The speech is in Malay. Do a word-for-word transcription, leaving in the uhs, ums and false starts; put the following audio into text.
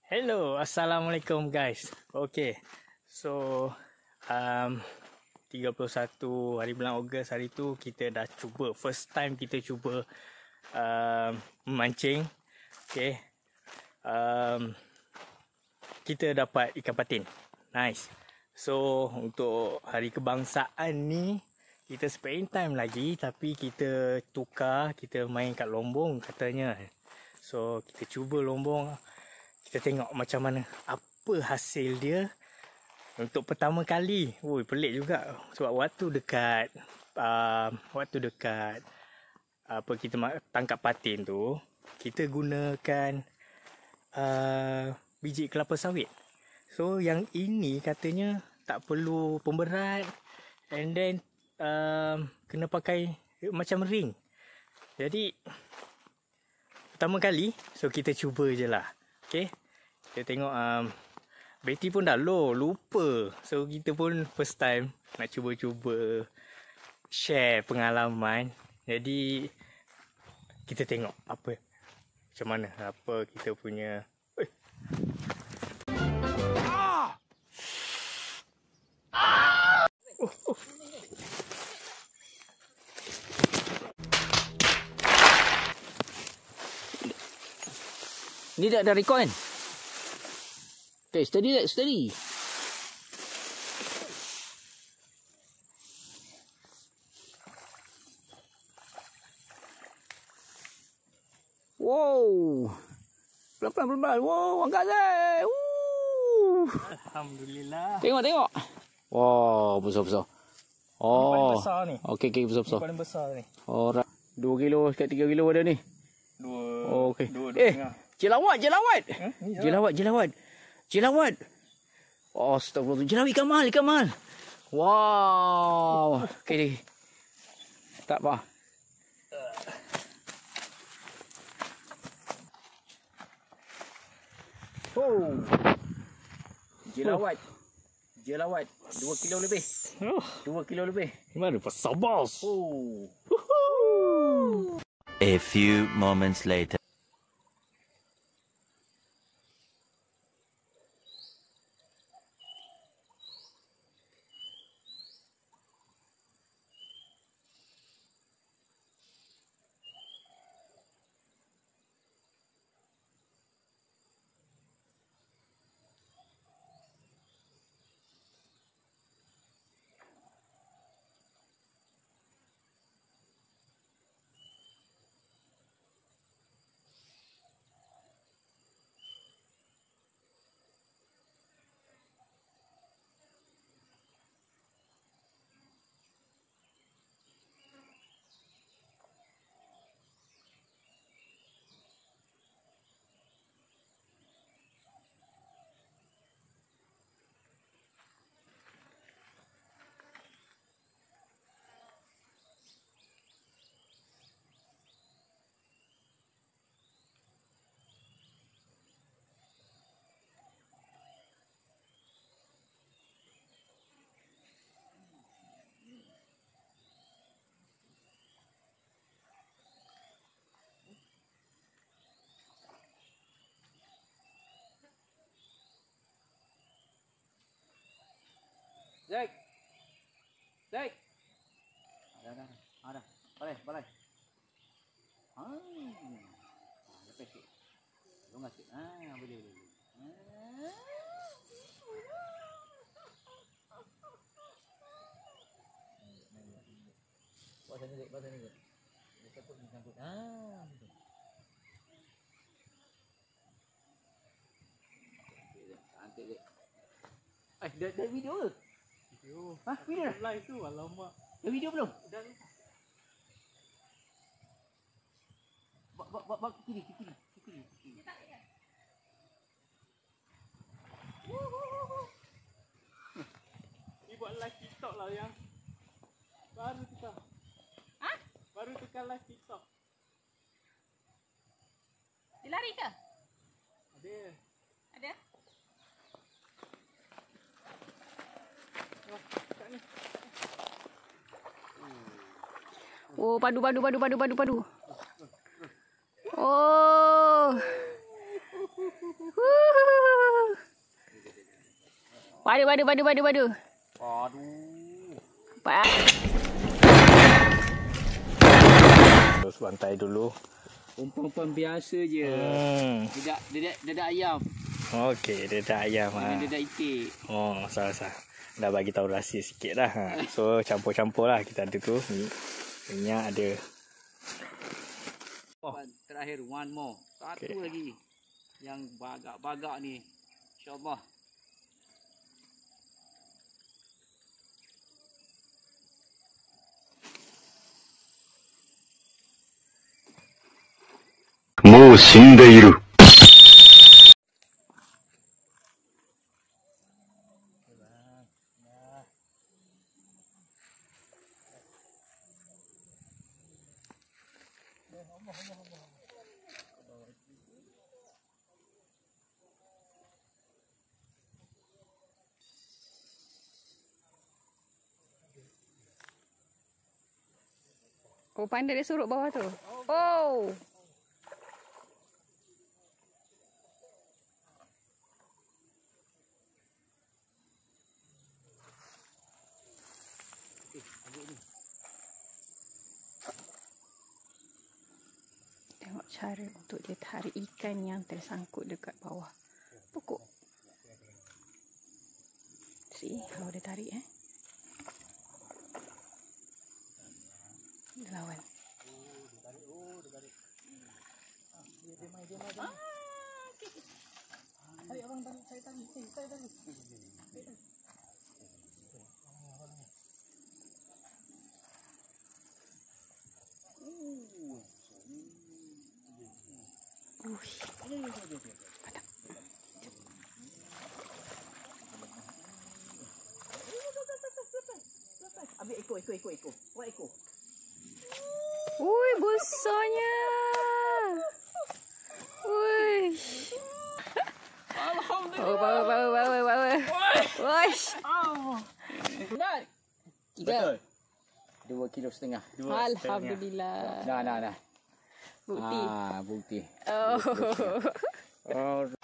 Hello, Assalamualaikum guys. Okay, so um, tiga puluh satu hari bulan Ogos hari tu kita dah cuba, first time kita cuba um, memancing. Okay, um, kita dapat ikan patin. Nice. So untuk hari kebangsaan ni kita spend time lagi, tapi kita tukar, kita main kat Lombong katanya. So kita cuba Lombong. Kita tengok macam mana, apa hasil dia untuk pertama kali. Ui, pelik juga. Sebab waktu dekat uh, waktu dekat apa kita tangkap patin tu, kita gunakan uh, biji kelapa sawit. So yang ini katanya tak perlu pemberat, and then uh, kena pakai macam ring. Jadi pertama kali, so kita cuba je lah. Okay, kita tengok um, Betty pun dah low, lupa. So kita pun first time nak cuba-cuba share pengalaman. Jadi kita tengok apa, macam mana, apa kita punya. Eh. Ah! Ah! Oh, oh. Ni dah, dah record kan? Okay, steady tak? Steady. Wow. Pelan-pelan, pelan-pelan. Wow, angkat saya. Woo. Alhamdulillah. Tengok, tengok. Wow, besar-besar. Oh. Ini paling besar ni. Okey, okey, besar-besar. Ini paling besar ni. Alright. dua kilo dekat tiga kilo ada ni. Dua. Oh, okey. Dua, dua eh. tengah. Jelawat, jelawat. Hmm? Jelawat, jelawat. Jelawat. Oh, astagfirullah. Jelawat ikan mahal, ikan mahal. Wow. Okey. Tak apa. Oh. Jelawat. Jelawat. Dua kilo lebih. Oh. Dua kilo lebih. Gimana pasal bos? Oh. A few moments later. Zek. Zek. Ada, ada. Ada. Boleh, boleh. Ah. Lepas sikit. Longgar sikit. Ah, boleh, boleh. Ah. Buat sana, Zek. Buat sana, Zek. Dia takut ni sangkut. Ah. Cantik, Zek. Eh, dah, dah video ke? Video. Hah, video dah? Live tu, alamak. Dah video belum? Dah. Bak bak bak bak kiri, kiri, kiri, kiri. Ni buat live TikTok lah yang baru tukar. Hah? Baru tukar live TikTok. Dia lari ke? Ada. Ada? Oh, padu, padu, padu, padu, padu, padu. Oh. Padu, padu, padu, padu, padu. Aduh. Nampak ah? Terus bantai dulu. Umpan-umpan biasa je. Hmm. Dedak, dedak, dedak ayam. Okey, dedak ayam ha. Dengan dedak itik. Oh, salah-salah. Dah bagi tahu rahsia sikit dah. Ha. So, campur-campur lah kita ada tu. Minyak ada. Oh. Terakhir, one more. Satu Okay. lagi. Yang bagak-bagak ni. InsyaAllah. Mau shindeiru. Oh, pandai dia surut bawah tu. Oh. Tengok cara untuk dia tarik ikan yang tersangkut dekat bawah pokok. See how dia tarik eh. Dia lawan. Ambil ekor, ekor, ekor, ekor. Buat ekor. Ui, besarnya. Ui. Alhamdulillah. Oh, power, power, power, power. Woish. Benar. Tiga. Dua kilo setengah. Alhamdulillah. Dah, dah, dah. Bukti. Ah, bukti. Oh. Oh.